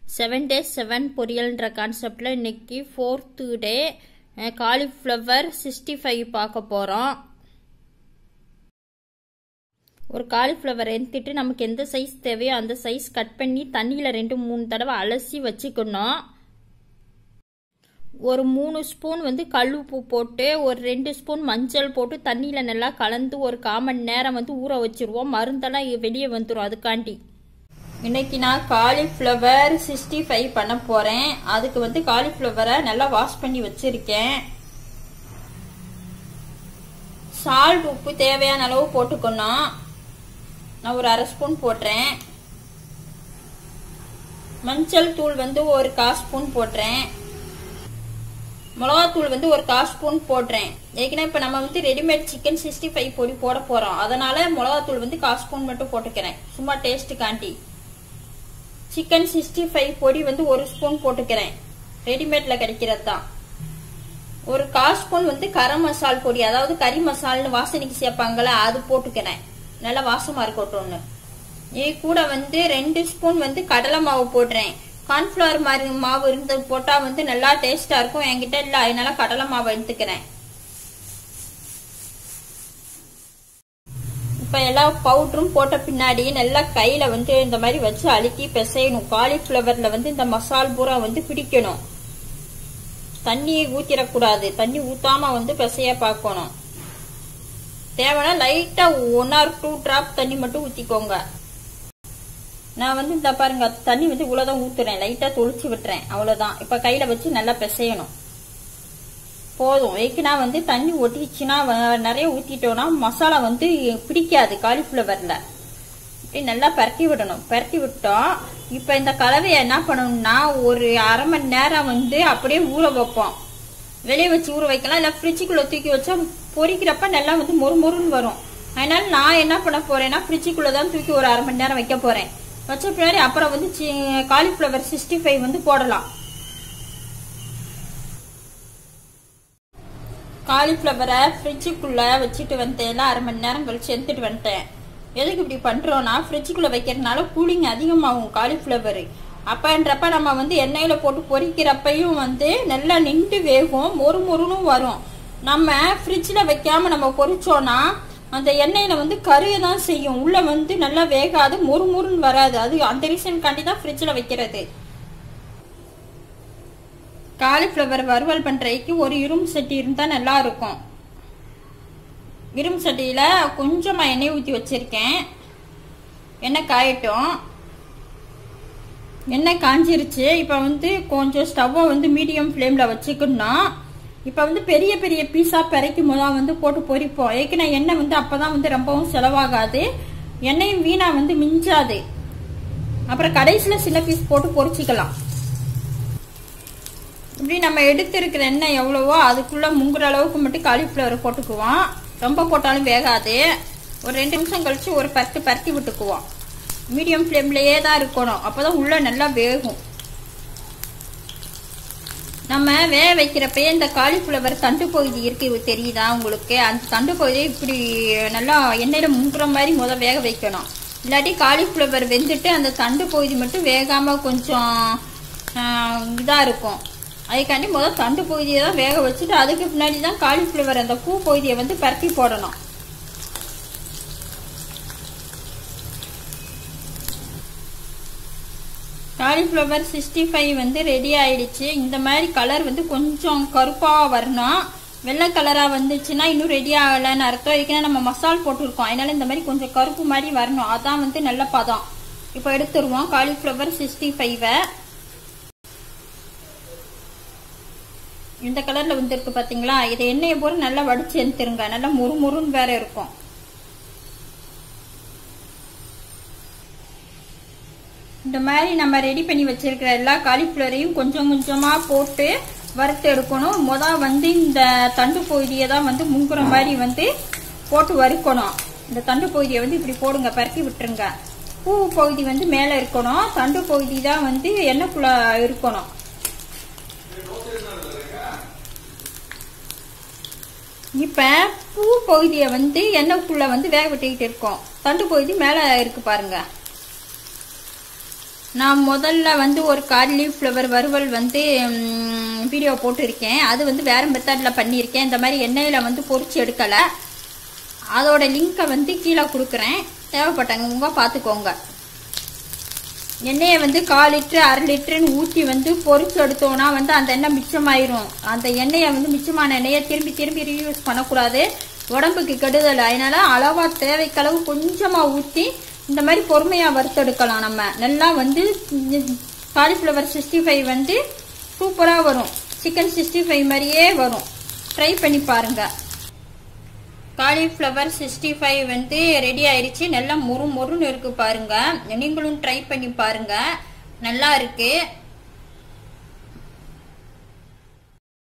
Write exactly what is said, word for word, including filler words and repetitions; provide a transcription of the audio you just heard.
Seven days seven பொரியல்ன்ற கான்செப்டில் இன்னைக்கு fourth day cauliflower sixty five பார்க்க போகிறோம். ஒரு காலிஃப்ளவர் எடுத்துட்டு நமக்கு எந்த சைஸ் தேவையோ அந்த சைஸ் கட் பண்ணி தண்ணியில் ரெண்டு மூணு தடவை அலசி வச்சுக்கணும். ஒரு மூணு ஸ்பூன் வந்து கல் உப்பு போட்டு ஒரு ரெண்டு ஸ்பூன் மஞ்சள் போட்டு தண்ணியில் நல்லா கலந்து ஒரு கால் மணி நேரம் வந்து ஊற வச்சுருவோம். மருந்தெல்லாம் வெளியே வந்துடும். அதுக்காண்டி இன்னைக்கு நான் காலிஃப்ளவர் சிக்ஸ்டி ஃபைவ் பண்ண போகிறேன். அதுக்கு வந்து காலிஃப்ளவரை நல்லா வாஷ் பண்ணி வச்சுருக்கேன். சால்ட் உப்பு தேவையான அளவு போட்டுக்கணும். நான் ஒரு அரை ஸ்பூன் போடுறேன். மஞ்சள் தூள் வந்து ஒரு கால் ஸ்பூன் போடுறேன். மிளகாத்தூள் வந்து ஒரு கால் ஸ்பூன் போடுறேன். ஏற்கனவே இப்போ நம்ம வந்து ரெடிமேட் சிக்கன் சிக்ஸ்டி ஃபைவ் பொடி போட போகிறோம். அதனால மிளகாத்தூள் வந்து கால் ஸ்பூன் மட்டும் போட்டுக்கிறேன், சும்மா டேஸ்ட்டுக்காண்டி. சிக்கன் சிக்ஸ்டி ஃபைவ் பொடி வந்து ஒரு ஸ்பூன் போட்டுக்கிறேன், ரெடிமேட்ல கிடைக்கிறது தான். ஒரு கால் ஸ்பூன் வந்து கரம் மசால் பொடி, அதாவது கறி மசால்னு வாசனைக்கு சேர்ப்பாங்களா, அது போட்டுக்கிறேன். நல்லா வாசமா இருக்கட்டும்னு. இது கூட வந்து ரெண்டு ஸ்பூன் வந்து கடலை மாவு போடுறேன். கார்ன்ஃபிளவர் மாதிரி மாவு இருந்து போட்டா வந்து நல்லா டேஸ்டா இருக்கும். என்கிட்ட இல்ல, அதனால கடலை மாவு எடுத்துக்கிறேன். இப்ப எல்லா பவுடரும் போட்ட பின்னாடி நல்லா கையில வந்து இந்த மாதிரி வச்சு அழுத்தி பிசையணும். காலிஃபிளவர்ல வந்து இந்த மசால் பூரா வந்து பிடிக்கணும். தண்ணியை ஊத்திடக்கூடாது. தண்ணி ஊத்தாம வந்து பிசைய பார்க்கணும். தேவைன்னா லைட்டா ஒன் ஆர் டூ டிராப் தண்ணி மட்டும் ஊத்திக்கோங்க. நான் வந்து இந்த பாருங்க தண்ணி வந்து இவ்வளவுதான் ஊத்துறேன், லைட்டா தொளிச்சு விட்டுறேன், அவ்வளவுதான். இப்ப கையில வச்சு நல்லா பிசையணும். போதும். ஏற்கனா வந்து தண்ணி ஒட்டிச்சுன்னா நிறைய ஊத்திட்டோம்னா மசாலா வந்து பிடிக்காது காலிஃபிளவர்ல. இப்படி நல்லா பரட்டி விடணும். பரட்டி விட்டோம். இப்ப இந்த கலவையை என்ன பண்ணணும்னா ஒரு அரை மணி நேரம் வந்து அப்படியே ஊற வைப்போம். வெளியே வச்சு ஊற வைக்கலாம், இல்ல ஃப்ரிட்ஜுக்குள்ள தூக்கி வச்சா பொரிக்கிறப்ப நல்லா வந்து மொறு மொறுன்னு வரும். அதனால நான் என்ன பண்ண போறேன்னா ஃப்ரிட்ஜுக்குள்ளதான் தூக்கி ஒரு அரை மணி நேரம் வைக்க போறேன். வச்ச பின்னாடி அப்புறம் வந்து காலிஃபிளவர் சிக்ஸ்டி ஃபைவ் வந்து போடலாம். காலிஃபிளவரை ஃப்ரிட்ஜுக்குள்ள வச்சுட்டு வந்துட்டேன். அரை மணி நேரம் கழிச்சு எடுத்துட்டு வந்துட்டேன். எதுக்கு இப்படி பண்றோம்னா ஃப்ரிட்ஜுக்குள்ள வைக்கிறதுனால கூலிங் அதிகமாகும் காலிஃபிளவர். அப்பன்றப்ப நம்ம வந்து எண்ணெயில போட்டு பொரிக்கிறப்பையும் வந்து நல்லா நின்று வேகும், மொறு மொறுன்னு வரும். நம்ம ஃப்ரிட்ஜில் வைக்காம நம்ம பொரிச்சோம்னா அந்த எண்ணெயில வந்து கருக தான் செய்யும், உள்ள வந்து நல்லா வேகாது, மொறு மொறுன்னு வராது. அது அந்த ரீசன்காண்டி தான் ஃப்ரிட்ஜில் வைக்கிறது. காலிஃபிளவர் வறுவல் பண்றதுக்கு ஒரு இரும்பு சட்டி இருந்தா நல்லா இருக்கும். இரும்பு சட்டியில கொஞ்சமா எண்ணெய் ஊற்றி வச்சிருக்கேன். எண்ணெய் காயட்டும். எண்ணெய் காஞ்சிருச்சு. இப்ப வந்து கொஞ்சம் ஸ்டவ்வை வந்து மீடியம் ஃப்ளேம்ல வச்சுக்கணும். இப்ப வந்து பெரிய பெரிய பீஸா பிறைக்கும் போது வந்து போட்டு பொரிப்போம். ஏற்கனவே எண்ணெய் வந்து அப்பதான் வந்து ரொம்பவும் செலவாகாது, எண்ணெயும் வீணா வந்து மிஞ்சாது. அப்புறம் கடைசியில சின்ன பீஸ் போட்டு பொரிச்சிக்கலாம். இப்படி நம்ம எடுத்திருக்கிற எண்ணெய் எவ்வளவோ அதுக்குள்ள முங்குற அளவுக்கு மட்டும் காலிஃபிளவர் போட்டுக்குவோம். ரொம்ப போட்டாலும் வேகாது. ஒரு ரெண்டு நிமிஷம் கழிச்சு ஒரு பருத்தி பருத்தி விட்டுக்குவோம். மீடியம் ஃப்ளேம்லயே தான் இருக்கணும், அப்பதான் உள்ள நல்லா வேகும். நம்ம வேக வைக்கிறப்பயே இந்த காலிஃபிளவர் தண்டு பகுதி இருக்கு, தெரியுதா உங்களுக்கு? அந்த தண்டு பகுதியை இப்படி நல்லா எண்ணெயில முங்குற மாதிரி முத வேக வைக்கணும். இல்லாட்டி காலிஃபிளவர் வெந்துட்டு அந்த தண்டு பகுதி மட்டும் வேகாம கொஞ்சம் இதா இருக்கும். அதுக்காண்டி முதல் தண்டு பகுதியை தான் வேக வச்சுட்டு அதுக்கு பின்னாடி தான் காலிஃபிளவர் அந்த பூ பகுதியை வந்து பரட்டி போடணும். காலிஃபிளவர் சிக்ஸ்டி ஃபைவ் வந்து ரெடி ஆயிடுச்சு. இந்த மாதிரி கலர் வந்து கொஞ்சம் கருப்பா வரணும். வெள்ளை கலரா வந்துச்சுன்னா இன்னும் ரெடி ஆகலன்னு அர்த்தம். ஏற்கனவே நம்ம மசால் போட்டுருக்கோம், அதனால இந்த மாதிரி கொஞ்சம் கருப்பு மாதிரி வரணும். அதான் வந்து நல்ல பதம். இப்போ எடுத்துருவோம் காலிஃபிளவர் சிக்ஸ்டி ஃபைவ். இந்த கலர்ல வந்து இருக்கு பாத்தீங்களா? இதை எண்ணெயை போட்டு நல்லா வடிச்சு எடுத்துருங்க. நல்லா மொறு மொறுன்னு வேற இருக்கும். இந்த மாதிரி நம்ம ரெடி பண்ணி வச்சிருக்கிற எல்லா காலிஃபிளவரையும் கொஞ்சம் கொஞ்சமா போட்டு வறுத்து எடுக்கணும். முத வந்து இந்த தண்டு பகுதியை தான் வந்து முங்குற மாதிரி வந்து போட்டு வறுக்கணும். இந்த தண்டு பகுதியை வந்து இப்படி போடுங்க, பரட்டி விட்டுருங்க. பூ பகுதி வந்து மேல இருக்கணும், தண்டு பகுதி தான் வந்து எண்ணெய்க்குள்ள இருக்கணும். இப்ப பூ பகுதியை வந்து எண்ணெய்க்குள்ள வந்து வேக விட்டுக்கிட்டு இருக்கோம். தண்டு பகுதி மேல இருக்கு பாருங்க. நான் முதல்ல வந்து ஒரு காலிஃப்ளவர் வறுவல் வந்து வீடியோ போட்டிருக்கேன். அது வந்து வேற மெத்தட்ல பண்ணியிருக்கேன். இந்த மாதிரி எண்ணெயில வந்து பொரிச்சு எடுக்கலை. அதோட லிங்கை வந்து கீழே கொடுக்குறேன். தேவைப்பட்டவங்க பார்த்துக்கோங்க. எண்ணெயை வந்து கால் லிட்டரு அரை லிட்டருன்னு ஊற்றி வந்து பொரிச்சு எடுத்தோம்னா வந்து அந்த எண்ணெய் மிச்சமாயிரும். அந்த எண்ணெயை வந்து மிச்சமான எண்ணெயை திரும்பி திரும்பி ரீயூஸ் பண்ணக்கூடாது, உடம்புக்கு கெடுதல். அதனால அளவா தேவைக்களவு கொஞ்சமா ஊற்றி இந்த மாதிரி பொறுமையா வறுத்தெடுக்கலாம். நம்ம நல்லா வந்து காலிஃப்ளவர் சிக்ஸ்டி ஃபைவ் வந்து சூப்பரா வரும். சிக்கன் சிக்ஸ்டி ஃபைவ் மாதிரியே வரும். ட்ரை பண்ணி பாருங்க. காலிஃப்ளவர் சிக்ஸ்டி ஃபைவ் வந்து ரெடி ஆயிடுச்சு. நல்லா மொறு மொறுன்னு இருக்கு பாருங்க. நீங்களும் ட்ரை பண்ணி பாருங்க. நல்லா இருக்கு.